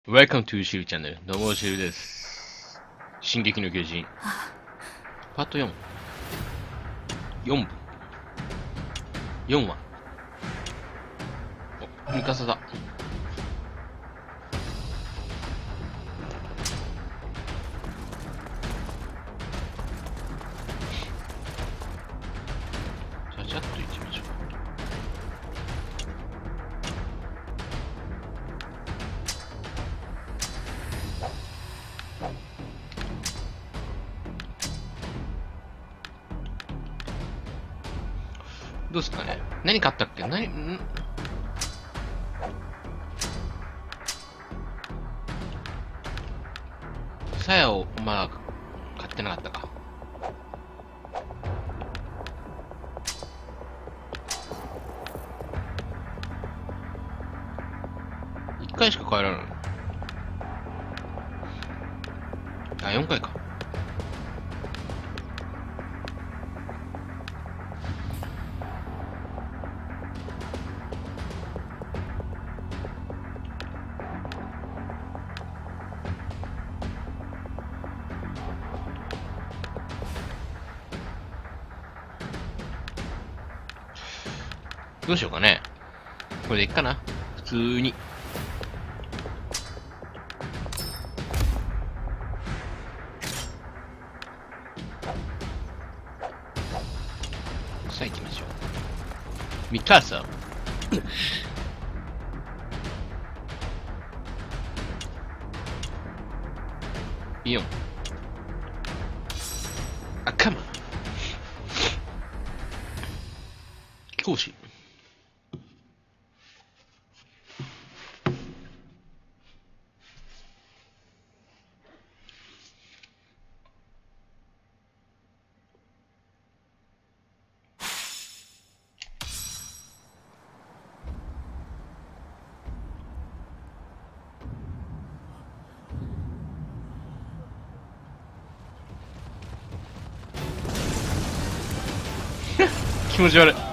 Welcome to シルチャンネル。どうも、シルです。進撃の巨人。パート4。4部。4話。お、ミカサだ。ちゃちゃっといきましょう。どうすかね。何買ったっけ。さやをまだ買ってなかったか。1回しか買えられない。あ、4回か。どうしようかね。これでいっかな。普通に。さあ行きましょう。ミカサ。イオン。あ、カマ。教師。気持ち悪い。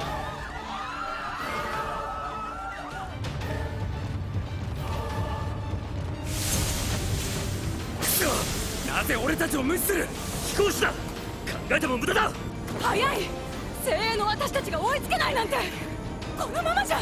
なぜ俺たちを無視する。飛行士だ。考えても無駄だ。 早い。精鋭の私たちが追いつけないなんて、このままじゃ。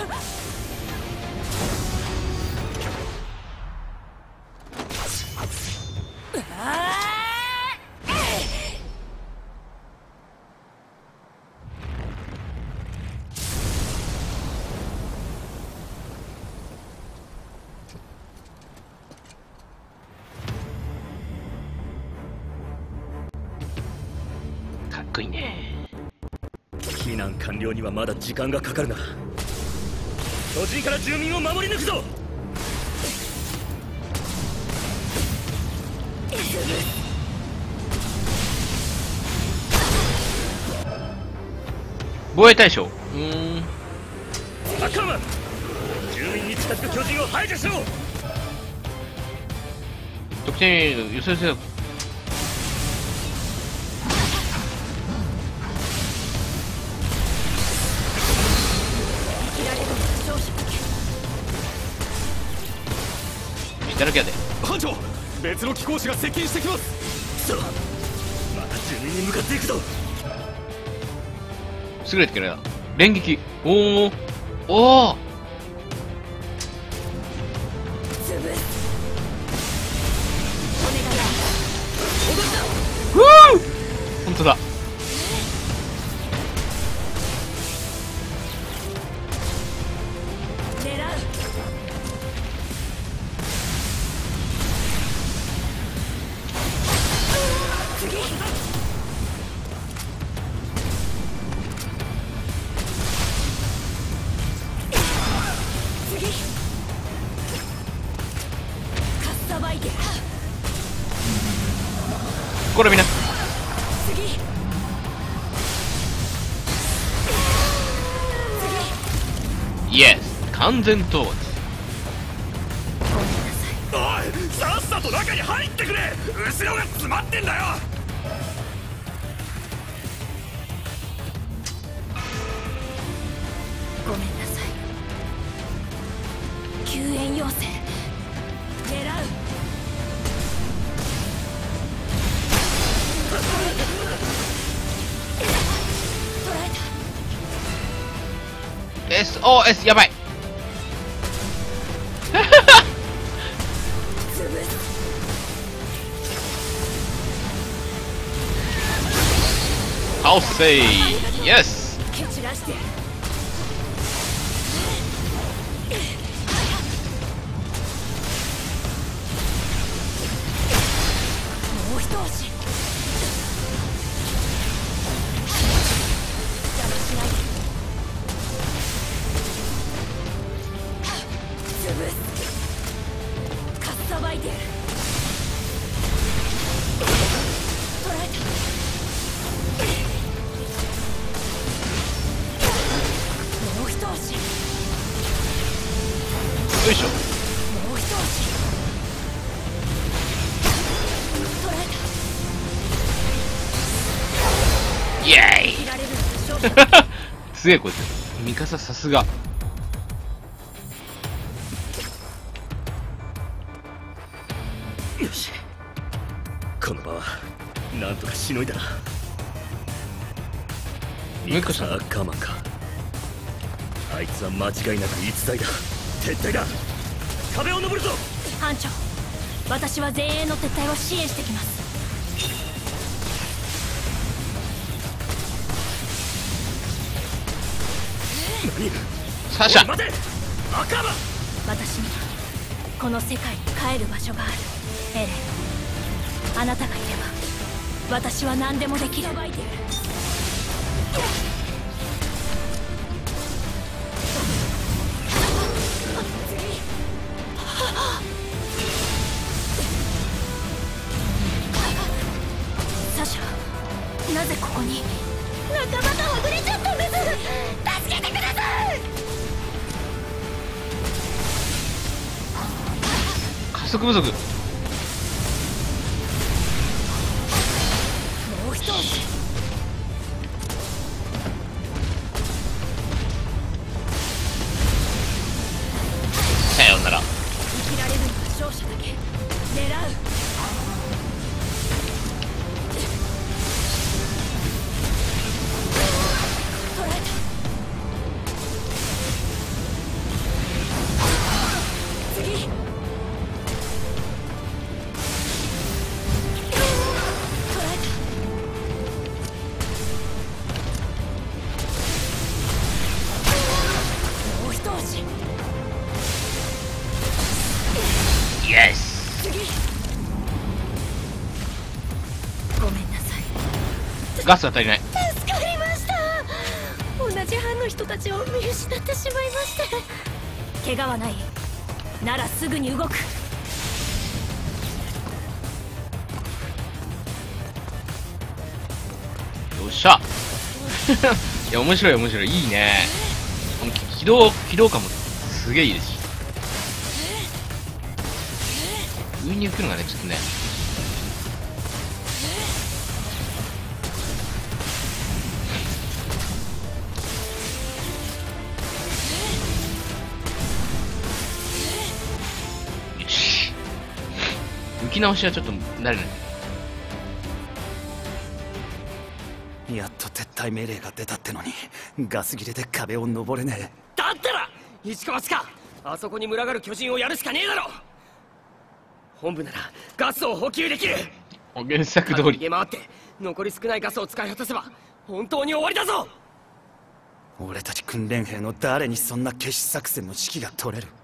かっこいいね。 避難完了にはまだ時間がかかるな。巨人から住民を守り抜くぞ。 防衛対象。 アッカーマン、住民に近づく巨人を排除しろ。 得点よせよせよ。だらけやで。 班長、別の機甲士が接近してきます。くそ、また住民に向かっていくぞ。 優れてくれな。連撃。おおおお。本当だ。これみんな。イエス、完全討伐。 おい、さっさと中に入ってくれ。後ろが詰まってんだよ。 ごめんなさい。救援要請狙う。 OS やばい倒せーイエス。 蹴散らしてやる。もう一押し。邪魔しないで。潰す。かっさばいてやる。捕らえた。もう一押し。 よいしょ。 もう一押し。捕らえた。 イエーイ切られるので勝負。 すげえこいつ。ミカサさすが。 よし、この場はなんとかしのいだな。 もう一個さアッカーマンか。あいつは間違いなく逸材だ。撤退だ。壁を登るぞ。 班長、私は前衛の撤退を支援してきます。 何？ サシャ。 おい待て、アッカーマン。 私にはこの世界に帰る場所がある。エレン、あなたがいれば私は何でもできる。サシャ、なぜここに？仲間がはぐれちゃったんです。助けてください。 加速不足。 もう一押し。 さようなら。 生きられるのは勝者だけ。狙う。捕らえた。次。捕らえた。もう一押し。 イエス。 次。ごめんなさい。 ガスが足りない。 助かりました。同じ班の人たちを見失ってしまいまして。怪我はない。ならすぐに動く。 よっしゃいや面白い面白い、いいね。この機動感もすげえいいですし、上に行くのがねちょっとね。よし、浮き直しはちょっと慣れない。 やっと撤退命令が出たってのにガス切れで壁を登れねえ。 だったら一か八か、あそこに群がる巨人をやるしかねえだろ。本部ならガスを補給できる。 原作通逃り。 げ回って残り少ないガスを使い果たせば本当に終わりだぞ。 俺たち訓練兵の誰にそんな決死作戦の指揮が取れる？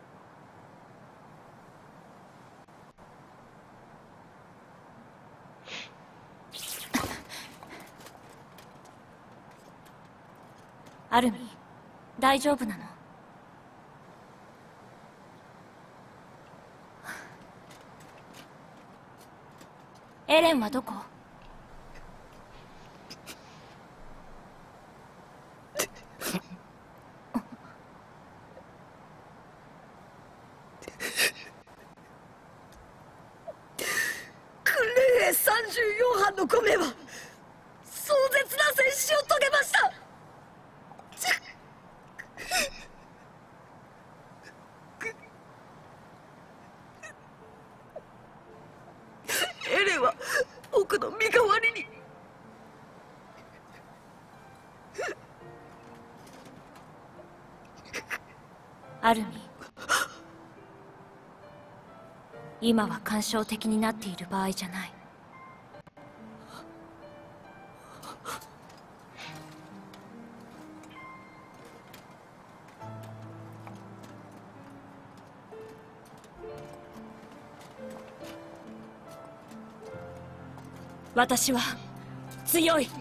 アルミ、大丈夫なの？エレンはどこ？ 訓練兵34班の5名は壮絶な戦死を遂げました。エレンは僕の身代わりに。 アルミ、今は感傷的になっている場合じゃない。私は強い、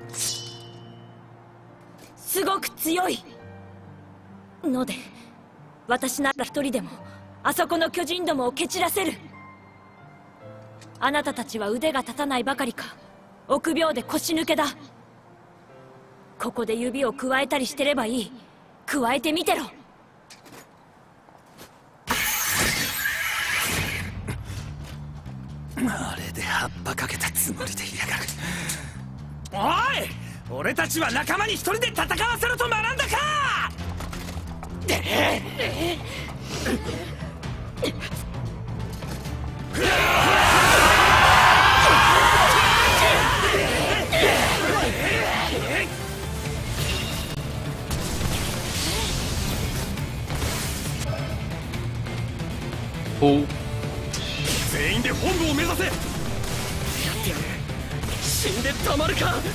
すごく強いので、私なら一人でもあそこの巨人どもを蹴散らせる。あなたたちは腕が立たないばかりか臆病で腰抜けだ。ここで指をくわえたりしてればいい。くわえてみてろ。 あれで葉っぱかけたつもりでいやがる。 おい、俺たちは仲間に一人で戦わせろと学んだか。 おう、 全員で本部を目指せ。やってやる。死んでたまるか。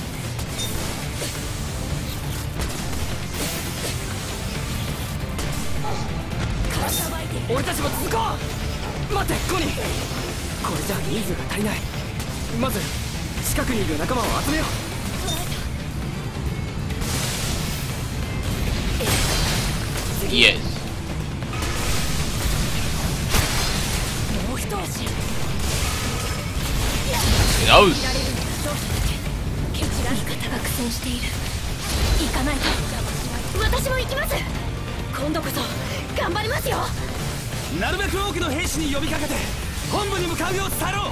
俺たちも続こう。待って、コニー、これじゃ人数が足りない。まず近くにいる仲間を集めよう。 イエス。 もう一押し。 よし。 蹴散らす方が苦戦している。行かないと。私も行きます。今度こそ頑張りますよ。 なるべく多くの兵士に呼びかけて本部に向かうよう伝えろ。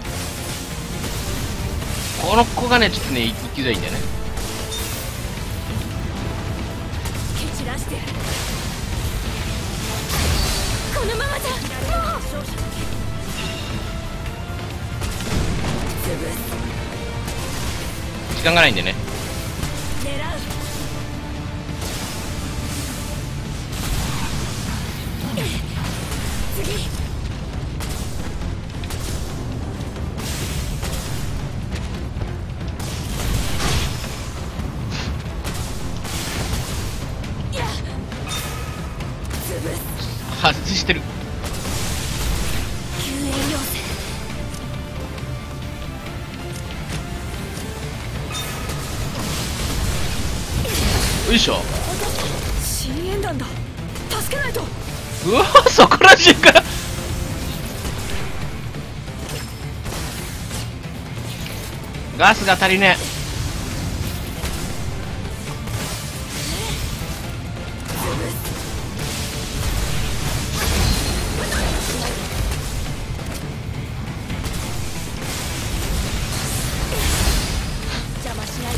この子がね、ちょっとね、生きづらいんだよね。 蹴散らしてやる。このままじゃもう。 時間がないんでね。 狙う。次。 外してる。 救援要請。 よいしょ。 支援団だ。助けないと。 うわ、そこら中からガスが足りねえ。 邪魔しないで。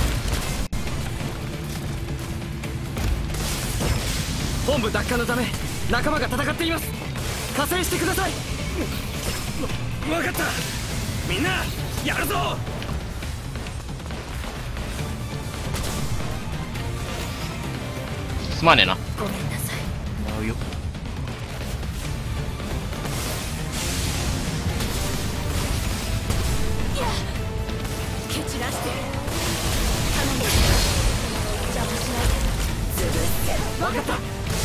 本部奪還のため仲間が戦っています。加勢してください。分かった、みんなやるぞ。 すまねえな。 ごめんなさい。 もらうよ。 蹴散らして頼む。邪魔しないで。潰って分かった。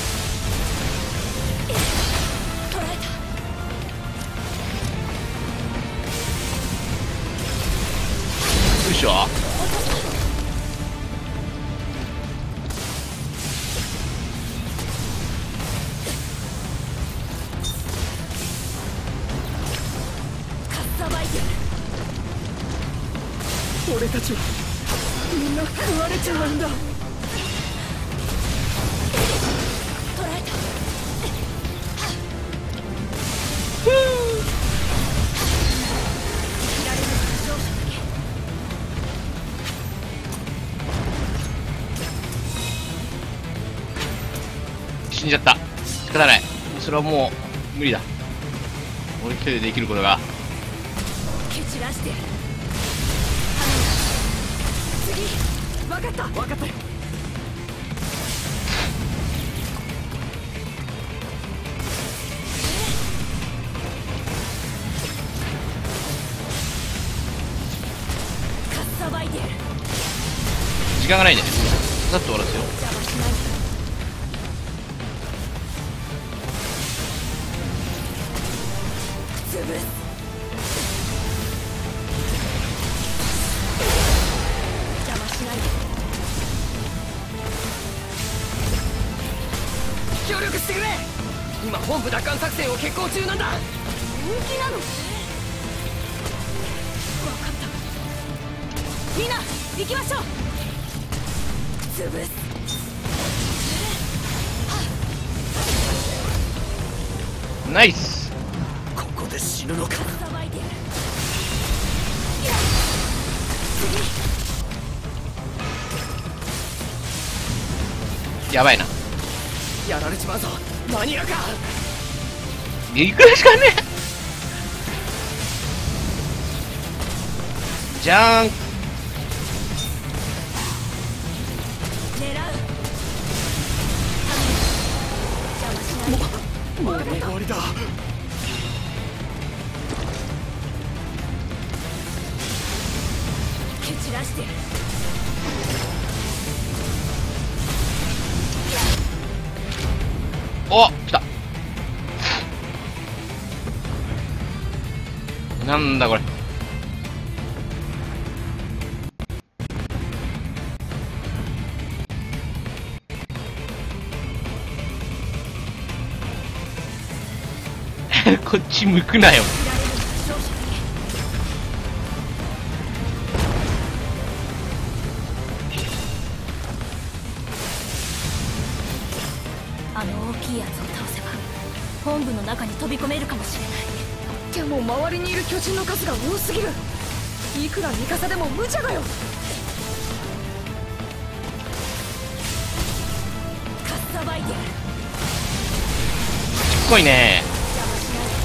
捕らえた。 よいしょ。 かっさばいてる。 俺たちはみんな食われちまうんだ。 捕らえた。切られる上昇だけ。 死んじゃった。仕方ない。それはもう無理だ。俺一人でできることが。 蹴散らしてやる。次。 分かった分かったよ。 間がないね。さっと終わらせよう。 邪魔しないで。潰す。邪魔しないで。 協力してくれ。今本部奪還作戦を決行中なんだ。 本気なの？分かった。みんな行きましょう。潰す。 ナイス。 ここで死ぬのか。 さばいてやる。 やばいな。 やられちまうぞ。間に合うか。 いくらしかねえ。じゃーん。 狙う。邪魔しないで。 もう終わりだ。 蹴散らしてやる。 お、来た。なんだこれ。こっち向くなよ。 切られるのが勝者だけ。あの大きいやつを倒せば本部の中に飛び込めるかもしれない。 でも周りにいる巨人の数が多すぎる。いくらミカサでも無茶だよ。 かっさばいてやる。 すっごいね。 邪魔しないで。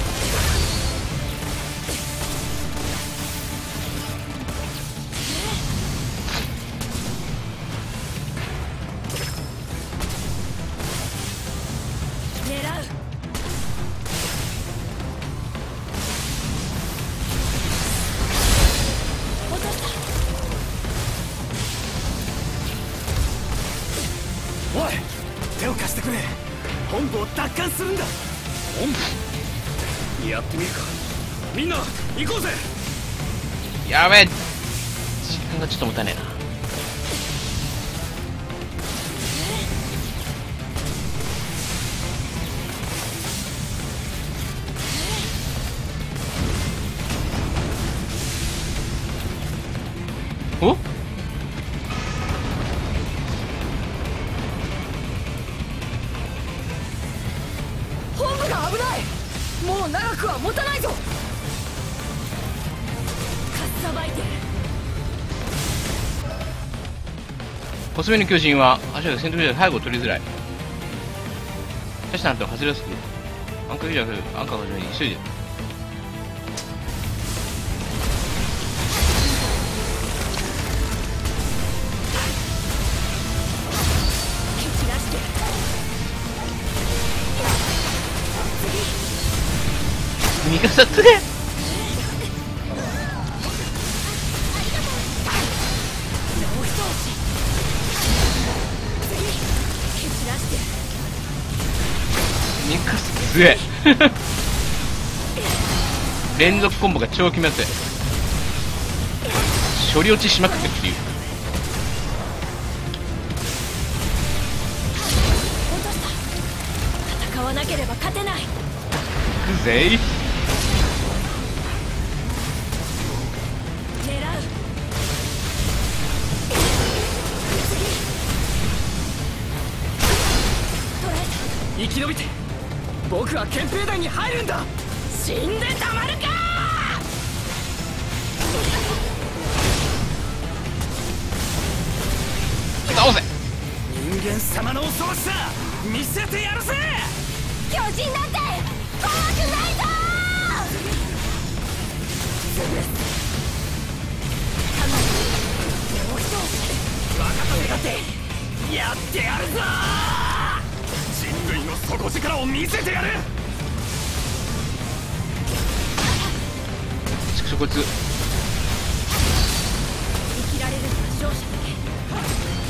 狙う。落とした。 おい、手を貸してくれ。本部を奪還するんだ。 本部やってみるか。みんな行こうぜ。 やべえ。時間がちょっともったいないな。お？ 本部が危ない。もう長くは持たないぞ。 かっさばいてやる。 細身の巨人は足が戦闘中で背後を取りづらい。確かなんて走りやすく、アンカー以上アンカーが急いでる。 蹴散らしてやる。 味方つれ。 もう一押し。次蹴散らしてやる。 ミカス強え。連続コンボが超決めやすい。処理落ちしまくってるっていう。 落とした。戦わなければ勝てない。 いくぜい。 狙う。捕らえた。 生き延びて僕は憲兵団に入るんだ。死んでたまるか。 倒せ。 人間様の恐ろしさ見せてやるぜ。 巨人なんて怖くないぞ。もう一押し。 分かったね。だってやってやるぞ。人類の底力を見せてやる。 ちくしょこいつ。 生きられるのは勝者だけ。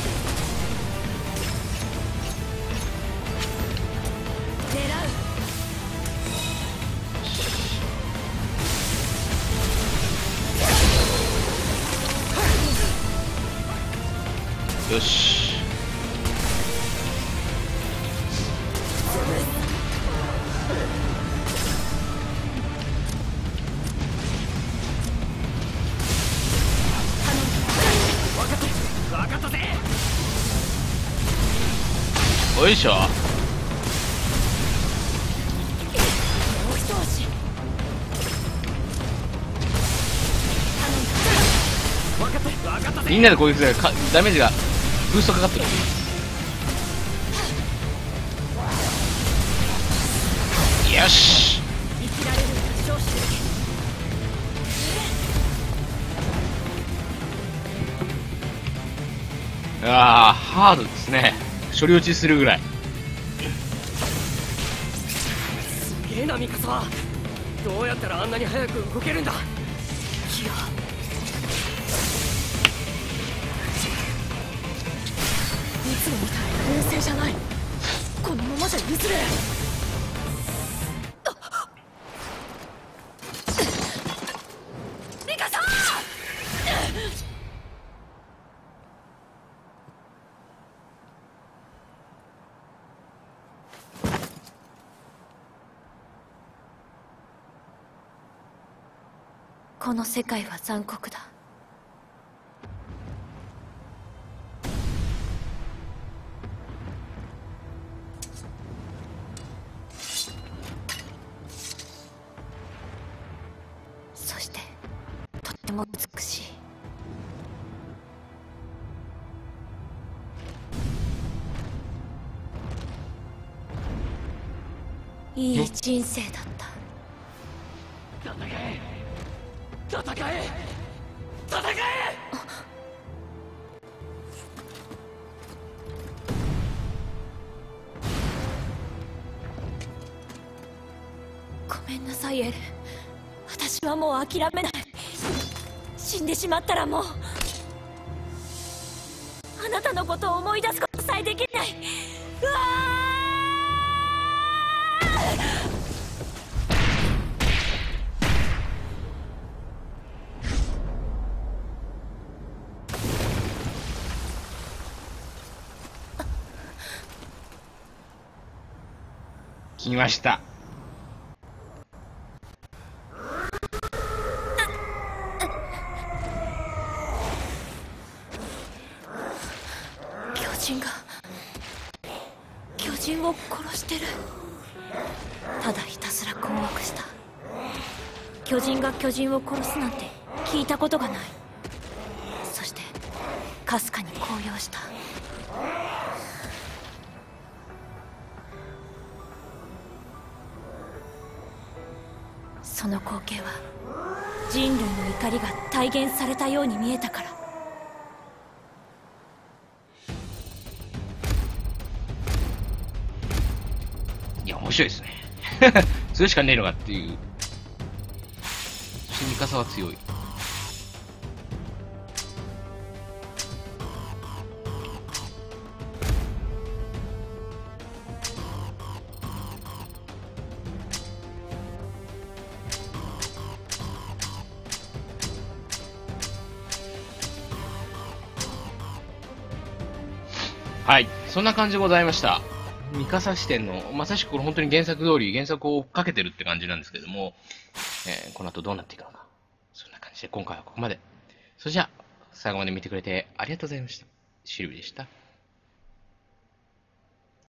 よし。 分かったぜ。 よいしょ。 もう一押し。 分かったぜ。 みんなで攻撃するからダメージがブーストかかってる。よし。 生きられるなら少子でああ、ハードですね。処理落ちするぐらい。 すげえなミカサ。どうやったらあんなに早く動けるんだ。いや、 いつもみたいな冷静じゃない。このままじゃ譲れ。ミカサー。 この世界は残酷だ。そしてとっても美しい。いい人生だった。 戦え。 ごめんなさいエレン。私はもう諦めない。死んでしまったらもうあなたのことを思い出すことさえできない。うわ来ました。 巨人を殺してる。ただひたすら困惑した。巨人が巨人を殺すなんて聞いたことがない。そしてかすかに高揚した。その光景は人類の怒りが体現されたように見えたから。 いや、面白いですね。それしかねえのかっていう。そしてミカサは強い。はい、そんな感じでございました。ミカサ視点の、まさしくこれ本当に原作通り、原作を追っかけてるって感じなんですけども、この後どうなっていくのか。そんな感じで今回はここまで。それじゃあ、最後まで見てくれてありがとうございました。シルビでした。